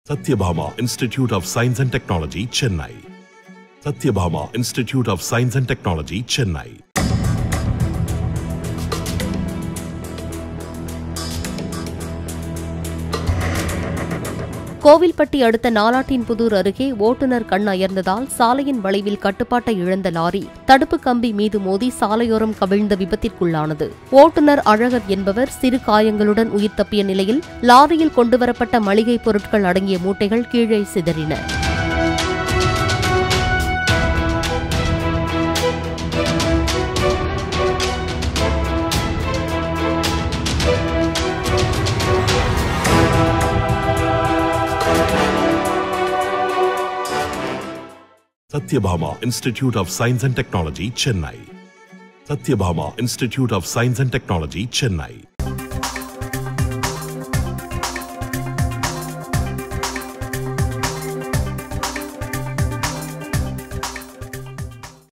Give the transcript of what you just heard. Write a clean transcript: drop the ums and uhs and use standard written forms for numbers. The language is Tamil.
Satyabhama Institute of Science and Technology, Chennai. Satyabhama Institute of Science and Technology, Chennai. Kovilpatti அடுத்த நாலாட்டின்புதூர் அருகே ஓட்டுநர் கண் அயர்ந்ததால் சாலையின் வளைவில் கட்டுப்பாட்டை இழந்த லாரி தடுப்பு கம்பி மீது மோதி சாலையோரம் கவிழ்ந்த விபத்திற்குள்ளானது. ஓட்டுநர் அழகர் என்பவர் சிறு காயங்களுடன் உயிர் தப்பிய நிலையில் லாரியில் கொண்டுவரப்பட்ட மளிகைப் பொருட்கள் அடங்கிய மூட்டைகள் கீழே சிதறின. Satyabhama Institute of Science and Technology, Chennai. Satyabhama Institute of Science and Technology, Chennai.